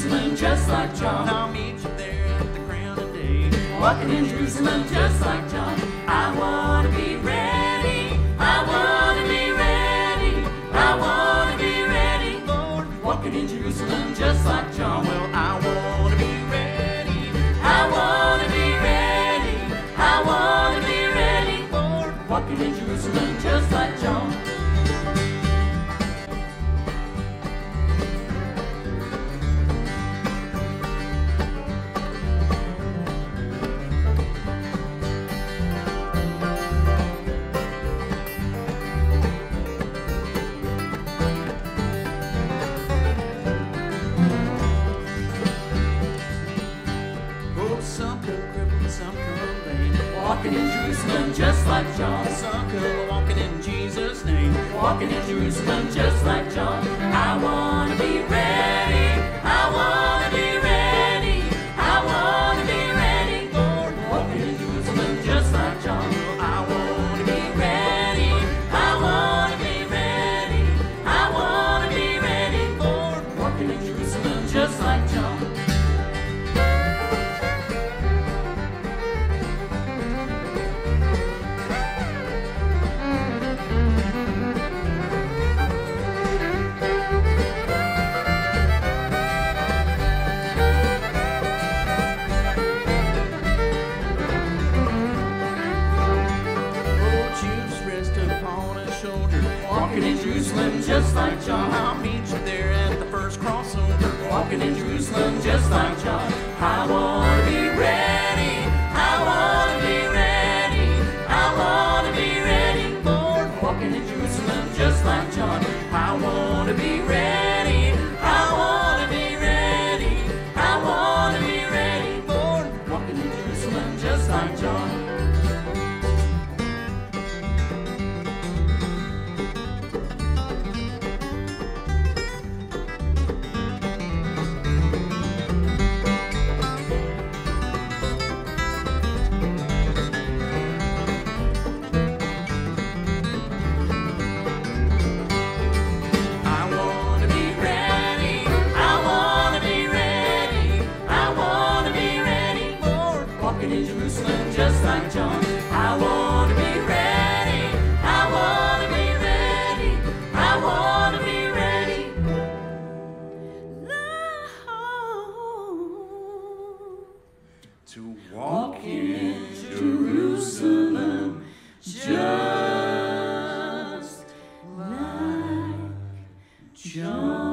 Jerusalem just like John. I'll meet you there at the crown of day. Walking in Jerusalem just like John. I want to be ready. I want to be ready. I want to be ready. Lord, Walking in Jerusalem just like John. well, I want to be ready. I want to be ready. I want to be ready. Lord, Walking in Jerusalem just like John. some come crippled, some come lame. Walking in Jerusalem just like John. Some come walking in Jesus' name. Walking in Jerusalem just like John. I want to be ready. I want to be ready. I want to be ready. Lord, Walking in Jerusalem just like John. I want to be Ready. I want to be ready. I want to be ready. Lord, Walking in Jerusalem just like John. Walking in Jerusalem just like John. I'll meet you there at the first crossover. Walking in Jerusalem just like John. I want to be ready. I want to be ready. I want to be ready. Lord, Walking in Jerusalem just like John. I want to be ready. I want to be ready. I want to be ready. Lord, Walking in Jerusalem just like John. Walking in Jerusalem just like John. I want to be ready. I want to be ready. I want to be ready. Lord, to walk in Jerusalem just like John.